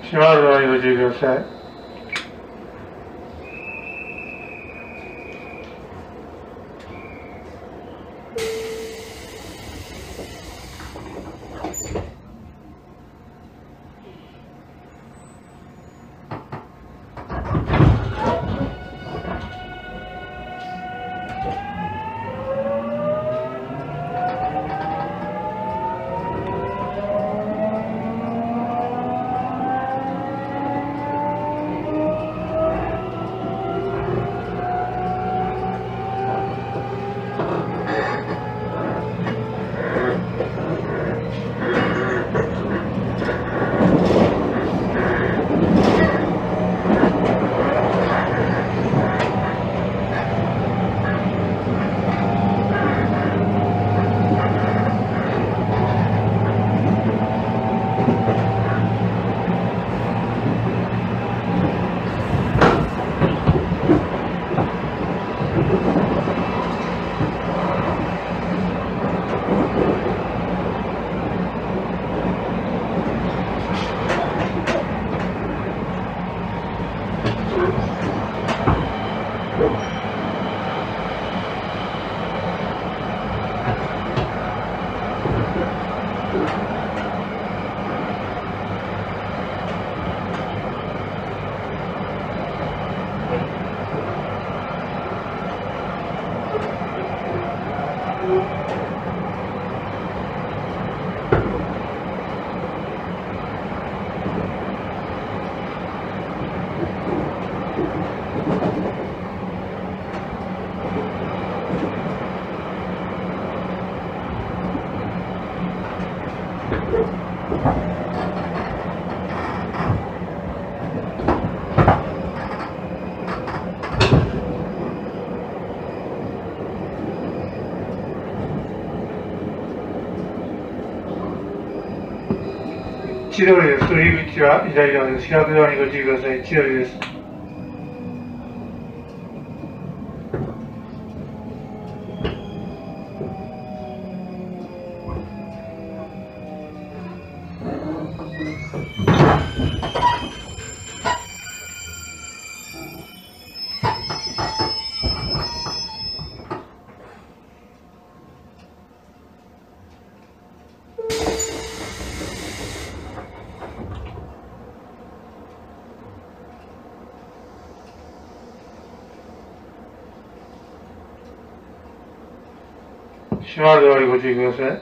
閉まるようにご注意ください。千鳥です。入り口は左側です。開くドアにご注意ください。千鳥です。閉まるドアにご注意ください。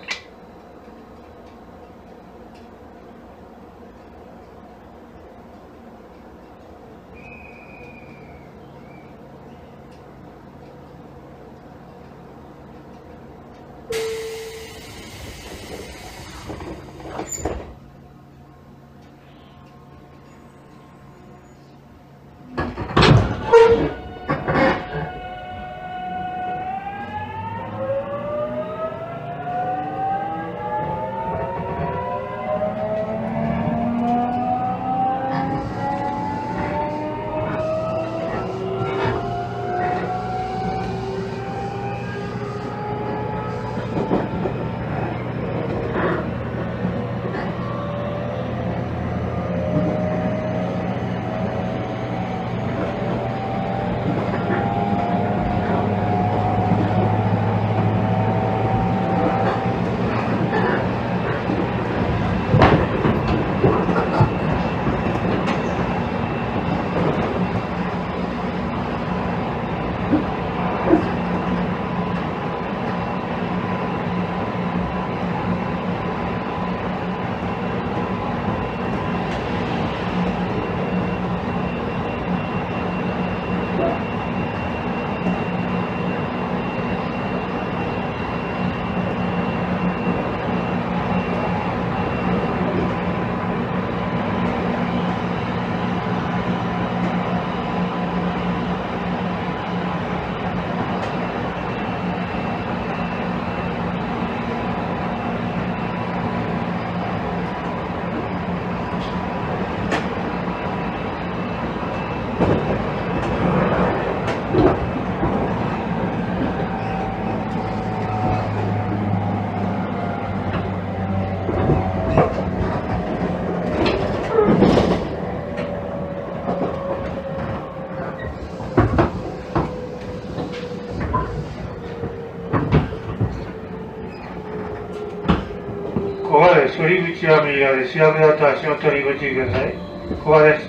り口は右側です。ヤクザと足元にご注意ください。ここです。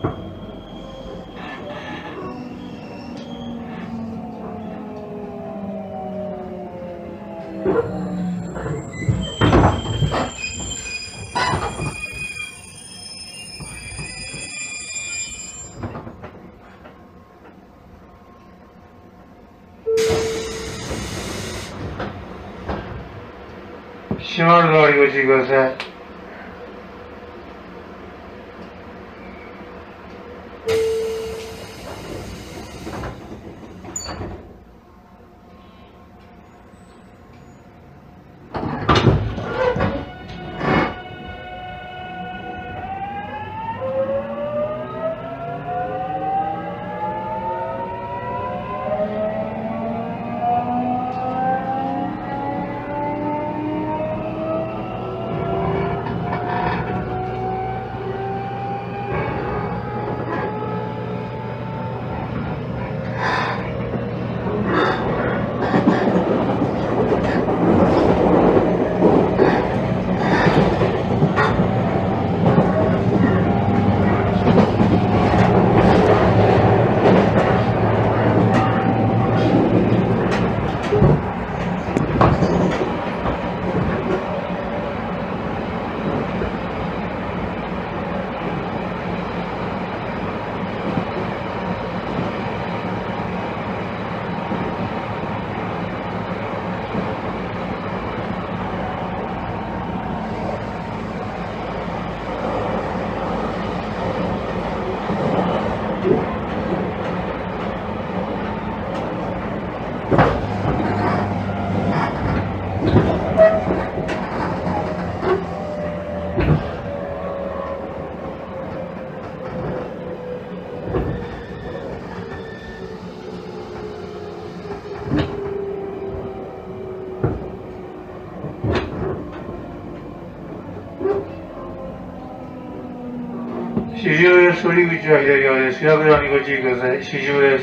閉まるドアにご注意ください。四条です。折り口は左側です。ヤクザにご注意ください。四条です。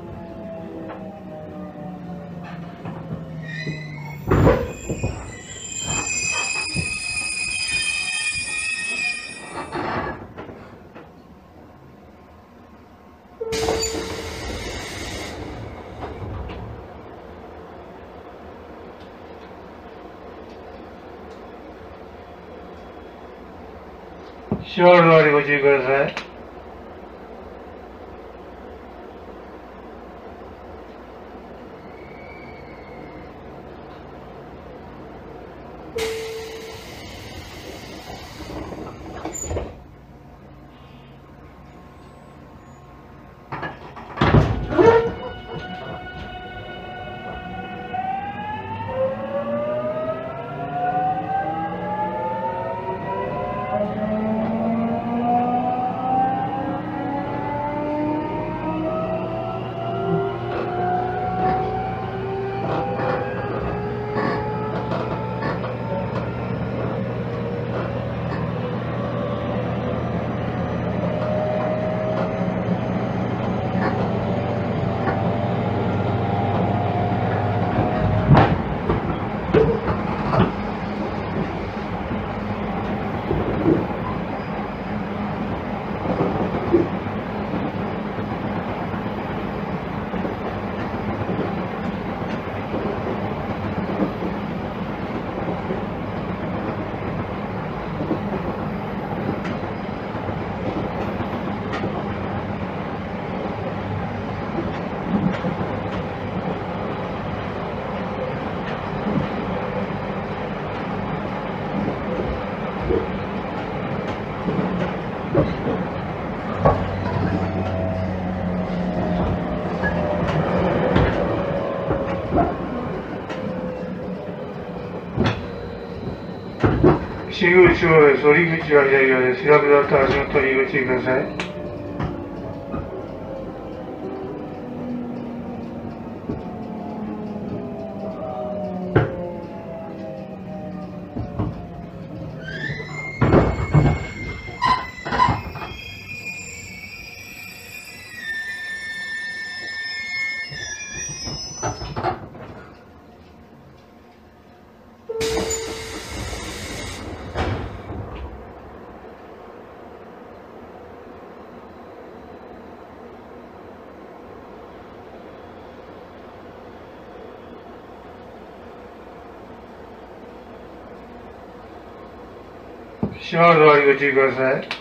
閉まるドアにご注意ください。信号中央です。折り口は左側です。ヤクザと足元にご注意ください。 閉まるドアにご注意ください。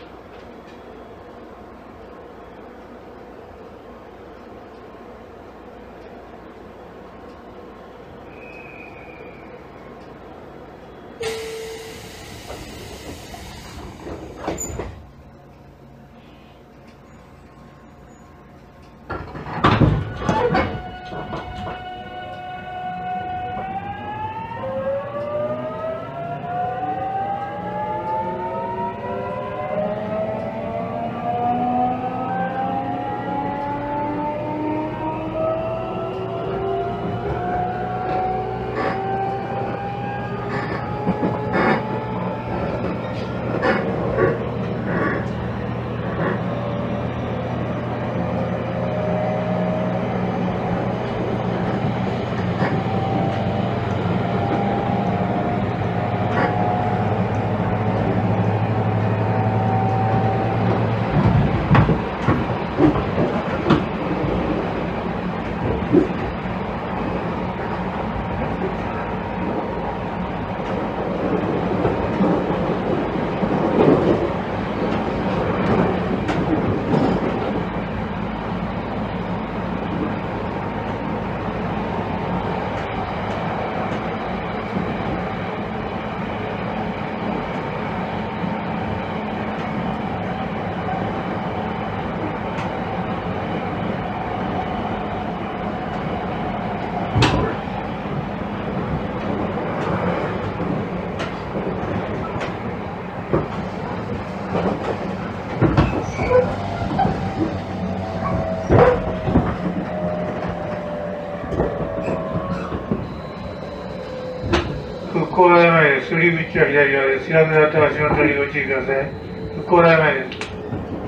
復興台前です。入り口は左側です。開くなったら足元にご注意ください。復興台前です。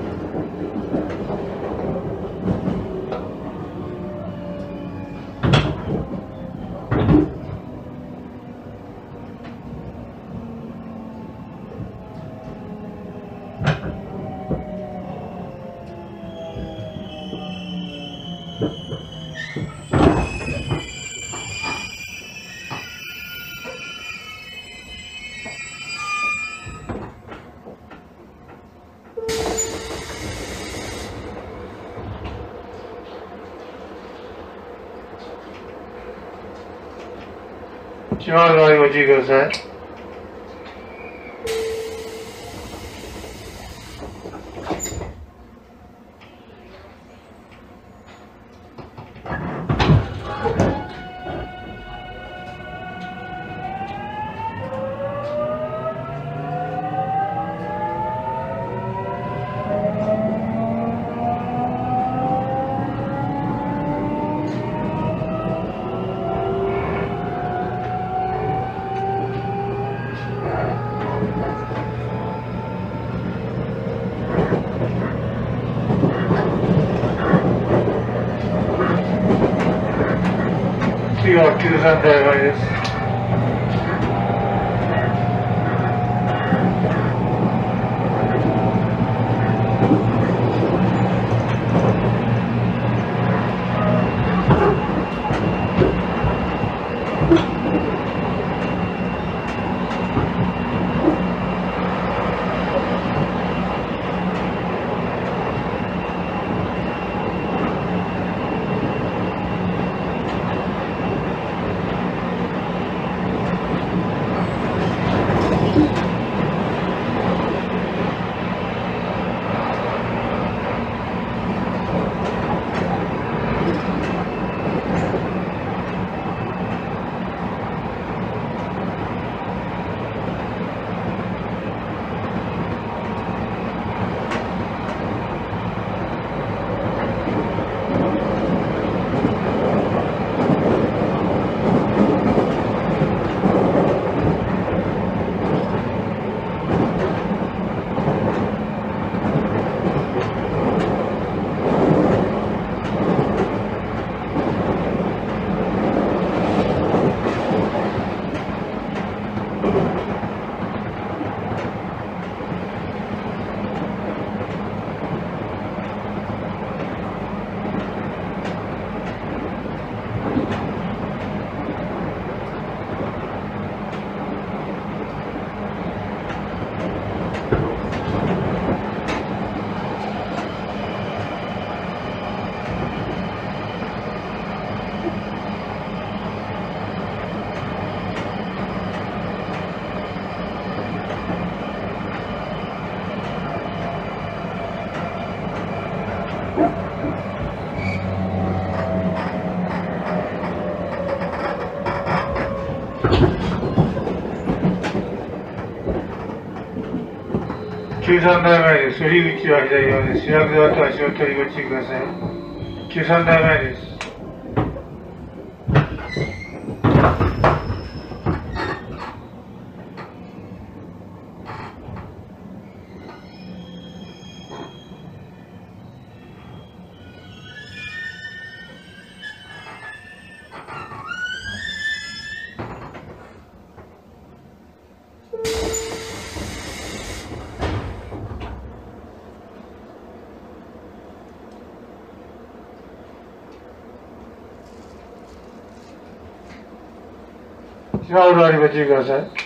閉まるドアにご注意ください。次は93台前です。 13台前です。入り口は左側です。開くドアと足元にご注意ください。13台前です。閉まるドアにご注意ください。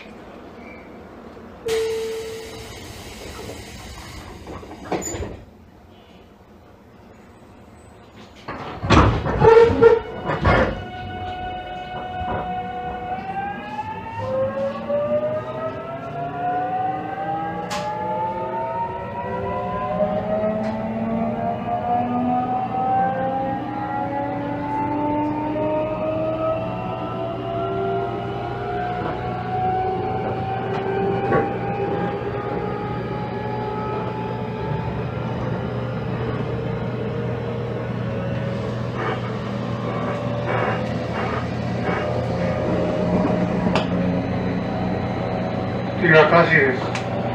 次は歌詞です。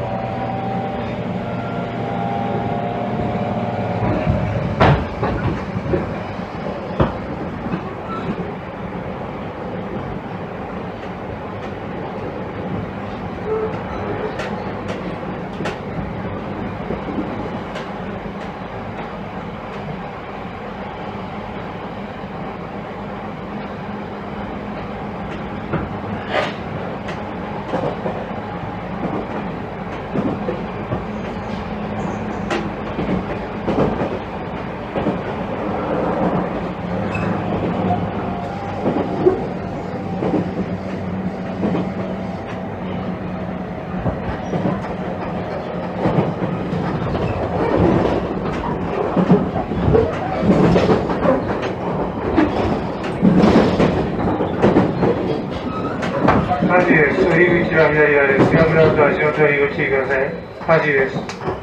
火事です。入り口は左側です。開くドアと足元にご注意ください。火事です。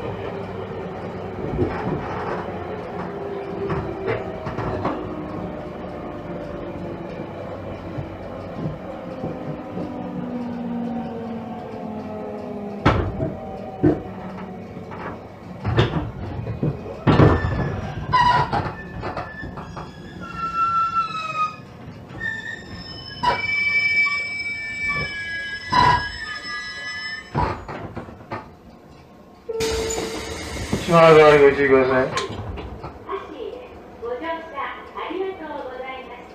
閉まるドアにご注意ください。 ご乗車ありがとうございました。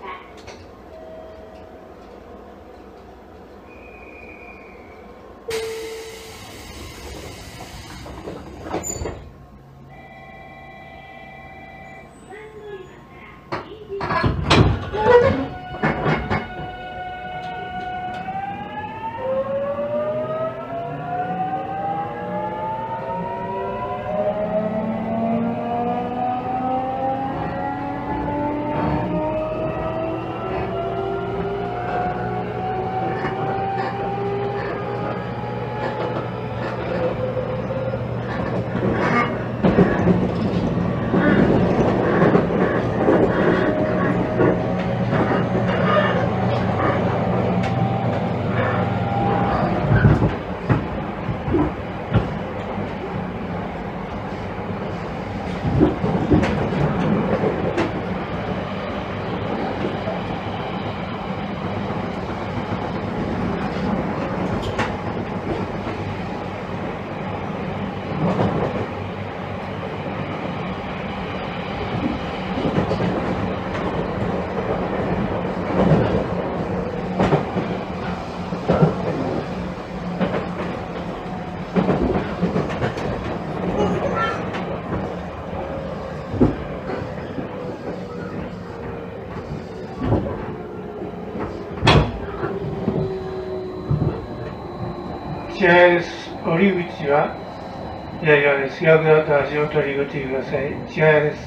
試合です。降り口は左側です。開くドアと足元にご注意ください。試合です。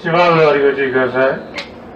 しばらくおりご注意ください。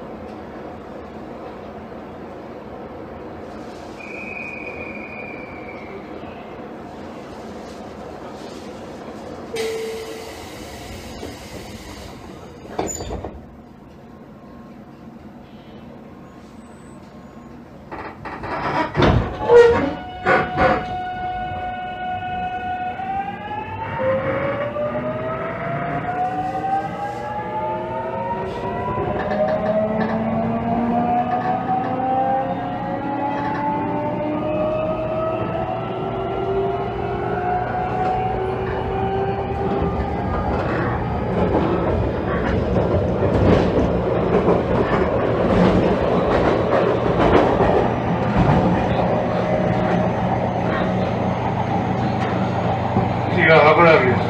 次は函館です。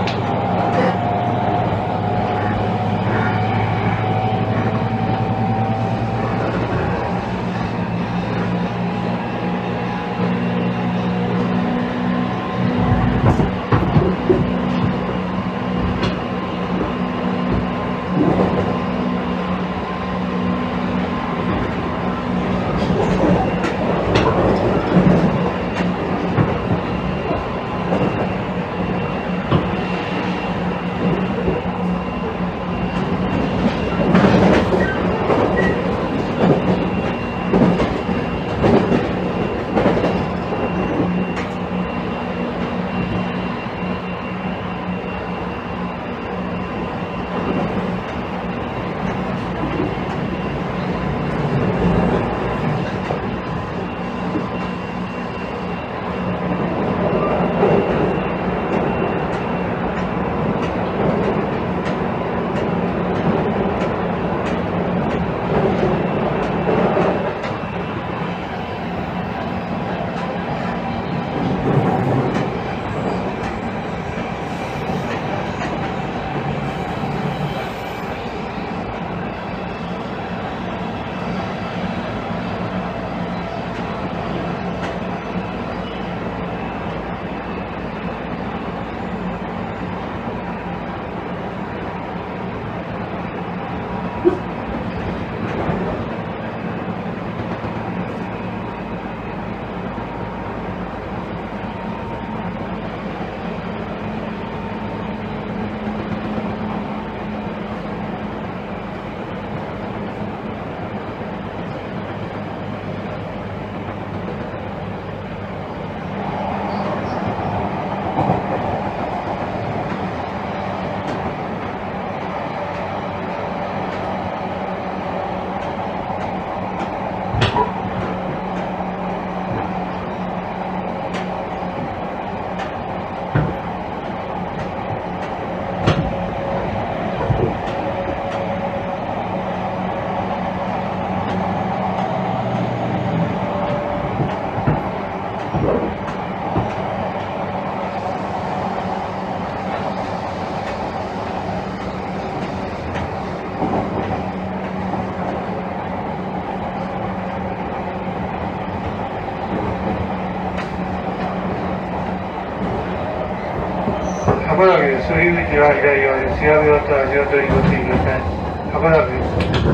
函館です。そういう道は左側です。やめようと足元にご注意ください。函館です。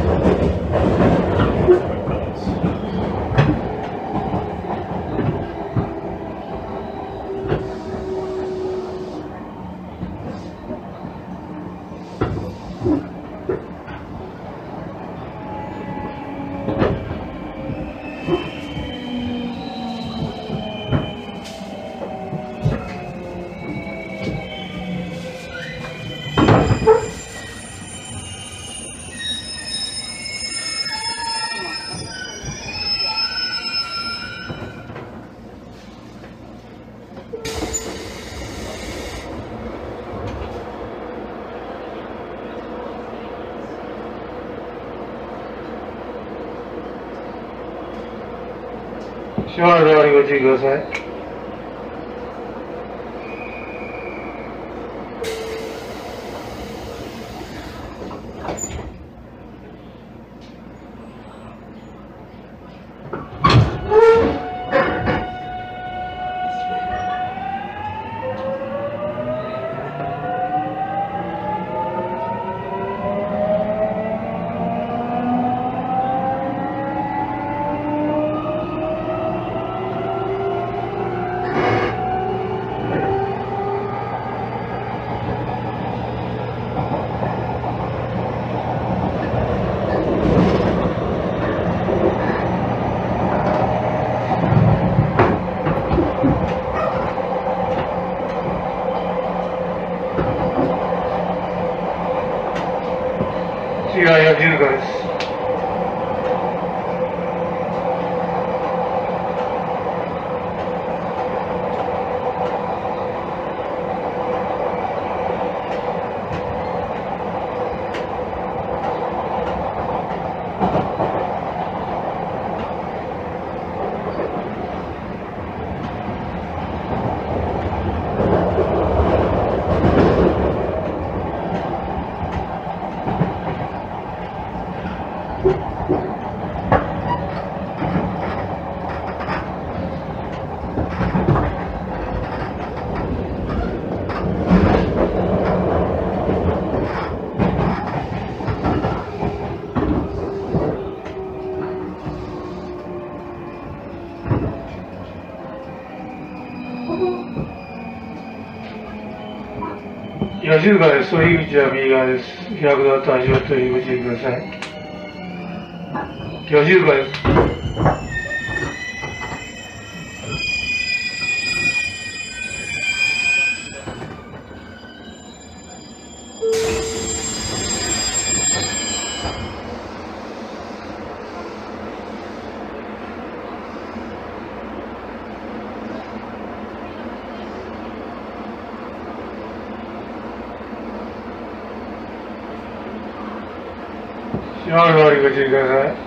しばらくおりご注意ください。 次はヨシルカです。吉塚です。入り口は右側です。100度と足元にご注意ください。吉塚です。閉まる通りご注意ください。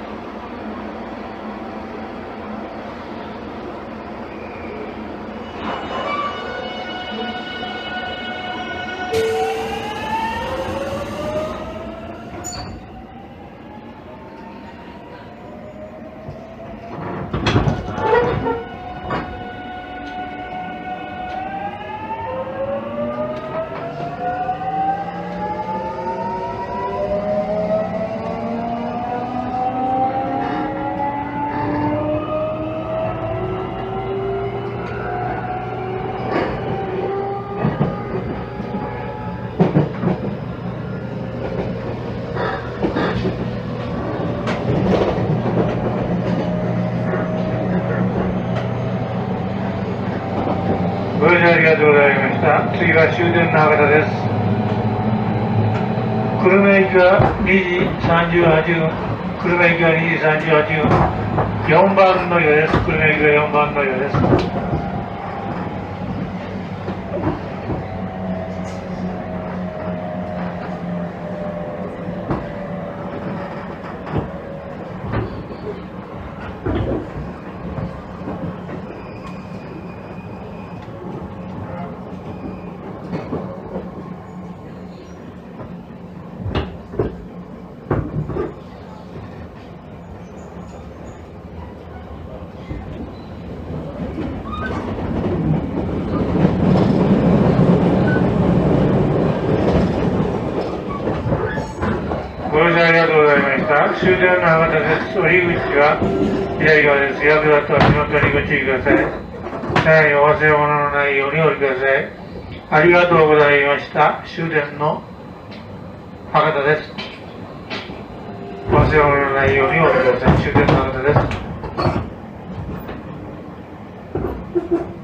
ご視聴ありがとうございました。次は終電の博多です。久留米行きは2時38分、久留米行きは2時38分、4番乗りです。久留米行きは4番乗りです。ご視聴ありがとうございました。終電の博多です。降り口は左側です。役立と足元にご注意ください。さらにお忘れ物のないようにお降りください。ありがとうございました。終電の博多です。お忘れ物のないようにお降りください。終電の博多です。